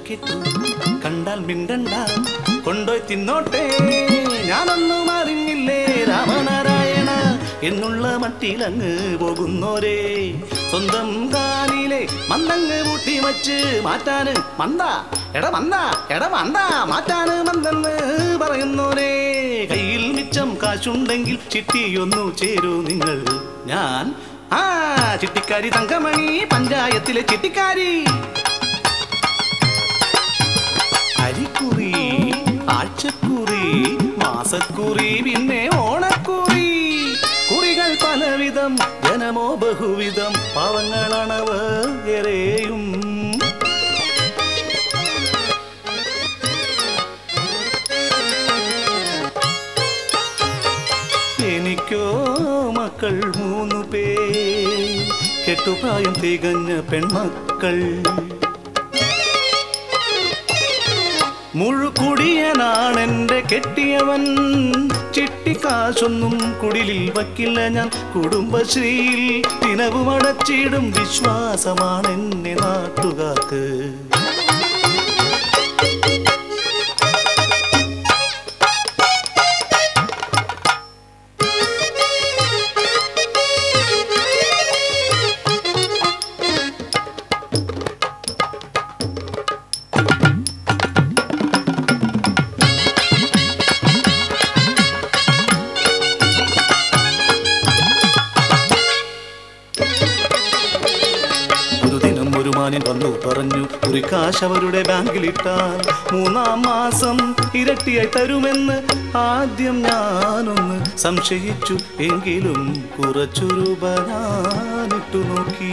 കേട്ടു കണ്ടാൽ മിണ്ടണ്ട കൊണ്ടോയി തിന്നോട്ടെ ഞാനൊന്നും അറിഞ്ഞില്ലേ രാമനാരായണ എന്നുള്ള മട്ടിലങ്ങ് പോകുന്നോരേ സ്വന്തം കാലിലെ മന്ദങ്ങ് കൂട്ടി വച്ച് മാറ്റാന് മന്ദ മാറ്റാന് മന്ദെന്ന് പറയുന്നോരേ കയ്യിൽ മിച്ചം കാശുണ്ടെങ്കിൽ ചിട്ടിയൊന്നു ചേരൂ നിങ്ങൾ ഞാൻ ചിട്ടിക്കാരി തങ്കമണി പഞ്ചായത്തിലെ ചിട്ടിക്കാരി അരിക്കുറി ആഴ്ചക്കുറി മാസക്കുറി പിന്നെ ഓണക്കുറി കുറികൾ പലവിധം ജനമോ ബഹുവിധം പാവങ്ങളാണവർ ഏറെയും എനിക്കോ മക്കൾ 3 പേർ കെട്ടുപ്രായം തികഞ്ഞ പെൺമക്കൾ മുഴുക്കുടിയനാണെന്റെ കെട്ടിയവൻ ചിട്ടിക്കാശൊന്നും കുടിലിൽ വയ്ക്കില്ല ഞാൻ കുടുംബശ്രീയിൽ ദിനവുമടച്ചിടും വിശ്വാസമാണെന്നെ നാട്ടുകാർക്ക് വന്നു പറഞ്ഞു കുറിക്കാശ് അവരുടെ ബാങ്കിലിട്ടാൽ 3-ാം മാസം ഇരട്ടിയായി തരുമെന്ന് ആദ്യം ഞാനൊന്ന് സംശയിച്ചു എങ്കിലും കുറച്ചു രൂപ ഞാനിട്ടു നോക്കി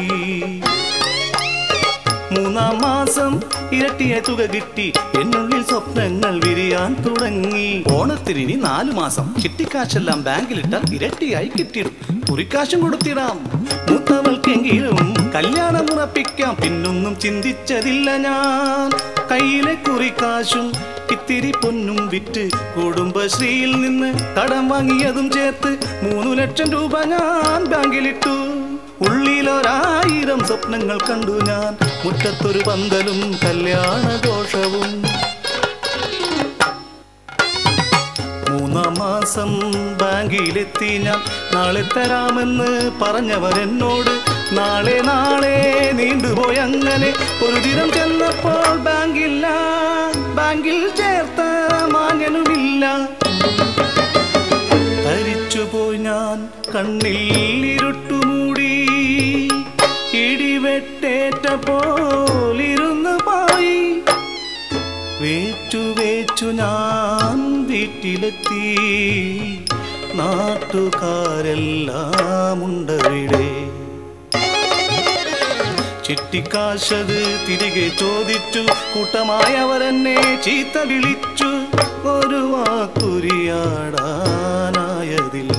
3-ാം മാസം ഇരട്ടിയായി തുക കിട്ടി എന്നുള്ളിൽ സ്വപ്നങ്ങൾ വിരിയാൻ തുടങ്ങി ഓണത്തിന് 4 മാസം ചിട്ടിക്കാശെല്ലാം ബാങ്കിലിട്ടാൽ ഇരട്ടിയായി കിട്ടിയിടും കുറിക്കാശും കൊടുത്തിടാം മൂത്തവൾക്കെങ്കിലും കല്യാണം ഉറപ്പിക്കാം പിന്നൊന്നും ചിന്തിച്ചതില്ല ഞാൻ കയ്യിലെ കുറിക്കാശും ഇത്തിരി പൊന്നും വിറ്റ് കുടുംബശ്രീയിൽ നിന്ന് കടം വാങ്ങിയതും ചേർത്ത് 3 ലക്ഷം രൂപ ഞാൻ ബാങ്കിലിട്ടു ഉള്ളിലൊരായിരം സ്വപ്നങ്ങൾ കണ്ടു ഞാൻ മുറ്റത്തൊരു പന്തലും കല്യാണഘോഷവും 3-ാം മാസം ബാങ്കിലെത്തി ഞാൻ നാളെ തരാമെന്ന് പറഞ്ഞവരെന്നോട് നാളെ നീണ്ടുപോയി അങ്ങനെ ഒരു ദിനം ചെന്നപ്പോൾ ബാങ്കിൽ ചേർത്ത മാങ്ങനുമില്ല ധരിച്ചുപോയി ഞാൻ കണ്ണിൽ ഇരുട്ടുമൂടി ഇടിവെട്ടേറ്റ പോലിരുന്നു പോയി വേച്ചു ഞാൻ വീട്ടിലെത്തി നാട്ടുകാരെല്ലാം ഉണ്ടവിടെ ചിട്ടിക്കാശത് തിരികെ ചോദിച്ചു കൂട്ടമായവരെന്നെ ചീത്ത വിളിച്ചു ഒരു വാക്കുരിയാടാനായതില്ല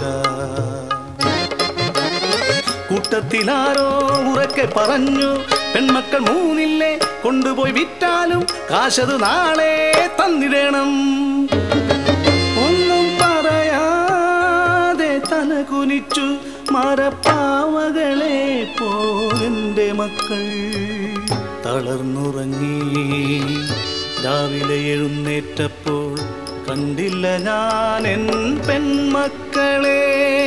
കൂട്ടത്തിലാരോ ഉറക്കെ പറഞ്ഞു പെൺമക്കൾ 3 കൊണ്ടുപോയി വിറ്റാലും കാശത് നാളെ തന്നിടണം ഒന്നും പറയാതെ തല കുനിച്ചു മരപ്പാവകളെ പോലെന്റെ മക്കൾ തളർന്നുറങ്ങി രാവിലെ എഴുന്നേറ്റപ്പോൾ കണ്ടില്ല ഞാൻ എൻ പെൺമക്കളെ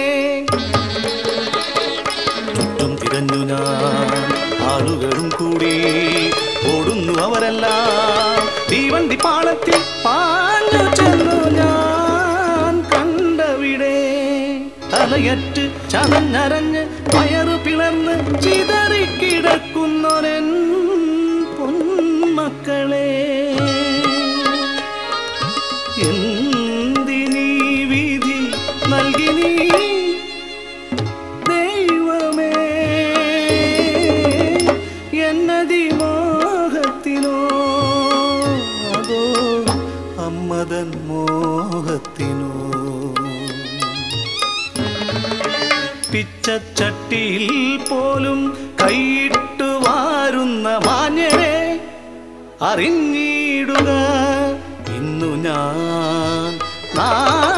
ചുറ്റും തിരഞ്ഞു ഞാൻ ആളുകളും കൂടി ഓടുന്നു അവരെല്ലാം തീവണ്ടി പാളത്തിൽ പാഞ്ഞു ചെന്നു ഞാൻ കണ്ടവിടെ തലയറ്റ് ചതഞ്ഞരഞ്ഞ് വയറു പിളർന്ന് ചിതറിക്കിടക്കുന്നൊരൻ പൊന്മക്കളെ എന്തിനീ വിധി നൽകി നീ ദൈവമേ എന്നതി മോഹത്തിനോ അതോ അമ്മതൻ മോഹത്തിനോ പിച്ചച്ചട്ടിയിൽ പോലും കൈയിട്ടു വാരുന്ന മാന്യരെ അറിഞ്ഞിടുക ഇന്നു ഞാൻ